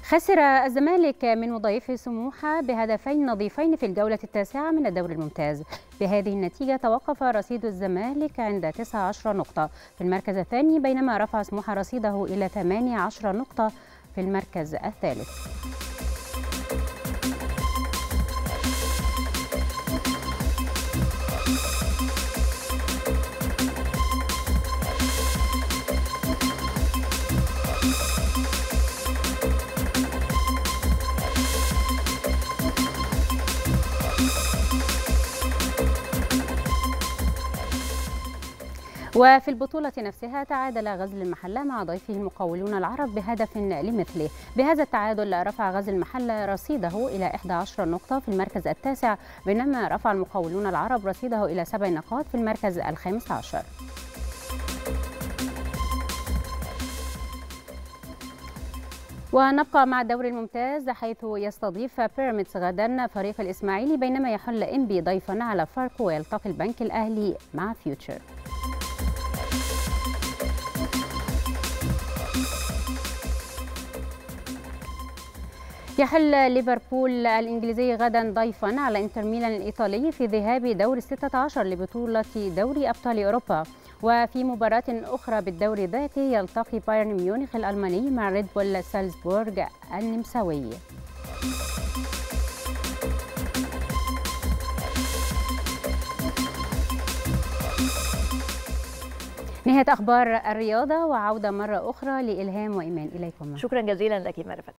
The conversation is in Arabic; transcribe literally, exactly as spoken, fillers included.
خسر الزمالك من مضيفه سموحة بهدفين نظيفين في الجولة التاسعة من الدوري الممتاز. بهذه النتيجة توقف رصيد الزمالك عند تسعة عشر نقطة في المركز الثاني، بينما رفع سموحة رصيده إلى ثمانية عشر نقطة في المركز الثالث. وفي البطولة نفسها تعادل غزل المحلة مع ضيفه المقاولون العرب بهدف لمثله. بهذا التعادل رفع غزل المحلة رصيده إلى إحدى عشرة نقطة في المركز التاسع، بينما رفع المقاولون العرب رصيده إلى سبع نقاط في المركز الخامس عشر. ونبقى مع الدوري الممتاز، حيث يستضيف بيراميدز غدا فريق الإسماعيلي، بينما يحل إنبي ضيفا على فاركو ويلتقي البنك الأهلي مع فيوتشر. يحل ليفربول الإنجليزي غدا ضيفا على انتر ميلان الإيطالي في ذهاب دور الستة عشر لبطولة دوري أبطال أوروبا. وفي مباراة أخرى بالدوري ذاته يلتقي بايرن ميونخ الألماني مع ريد بول سالزبورغ النمساوي. نهاية أخبار الرياضة، وعودة مرة أخرى لإلهام وإيمان. إليكم. شكرا جزيلا لك مرفت.